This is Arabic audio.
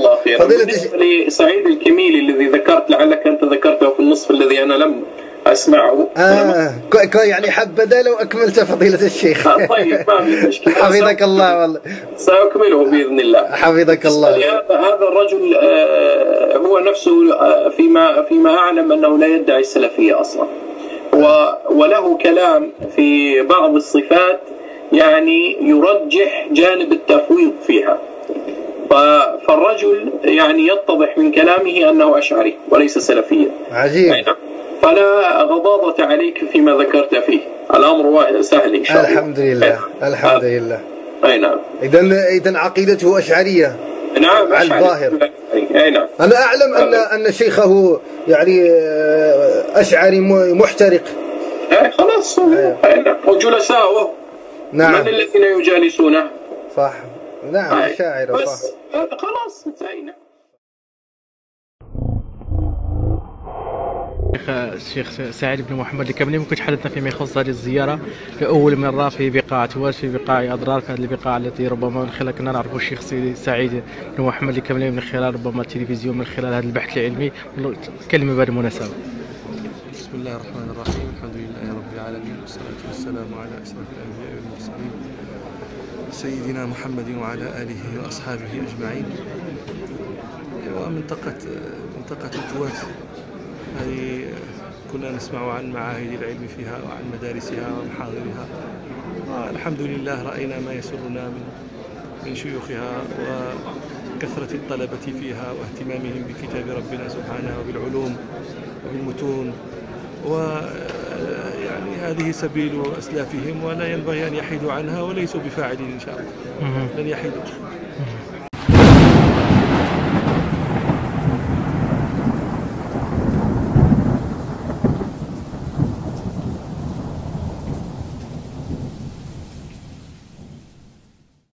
الله خيرا. بالنسبة لسعيد الكميلي الذي ذكرت، لعلك أنت ذكرته في النصف الذي أنا لم أسمعه. يعني حبذا لو أكملت فضيلة الشيخ. طيب ما في مشكلة. حفظك الله والله. سأكمله بإذن الله. حفظك الله. هذا الرجل هو نفسه فيما أعلم أنه لا يدعي السلفية أصلا، وله كلام في بعض الصفات يعني يرجح جانب التفويض فيها، فالرجل يعني يتضح من كلامه أنه أشعري وليس سلفيا. عجيب. فلا غضاضة عليك فيما ذكرت فيه، الأمر سهل إن شاء الله. الحمد لله. الحمد لله. أي نعم. إذن عقيدته أشعرية. نعم على الظاهر. أي نعم. أنا أعلم أن شيخه يعني أشعري محترق. خلاص. وجلساؤه. نعم. من الذين يجالسونه؟ صح. نعم شاعر. صح. خلاص انتهينا. الشيخ سعيد بن محمد الكملي، ممكن تحدثنا فيما يخص هذه الزيارة لأول مرة في بقاع توال، في بقاع أضرار، في هذه البقاع التي ربما من خلال كنا نعرف الشيخ سعيد بن محمد الكملي من خلال ربما التلفزيون، من خلال هذا البحث العلمي. كلمة بهذه المناسبة. بسم الله الرحمن الرحيم، الحمد لله رب العالمين، والصلاة والسلام على أشرف الأنبياء والمرسلين سيدنا محمد وعلى آله وأصحابه أجمعين. ومنطقة توات هذه كنا نسمع عن معاهد العلم فيها وعن مدارسها ومحاضرها، والحمد لله رأينا ما يسرنا من شيوخها وكثرة الطلبة فيها واهتمامهم بكتاب ربنا سبحانه وبالعلوم وبالمتون، ويعني هذه سبيل أسلافهم ولا ينبغي أن يحيدوا عنها، وليسوا بفاعلين إن شاء الله، لن يحيدوا.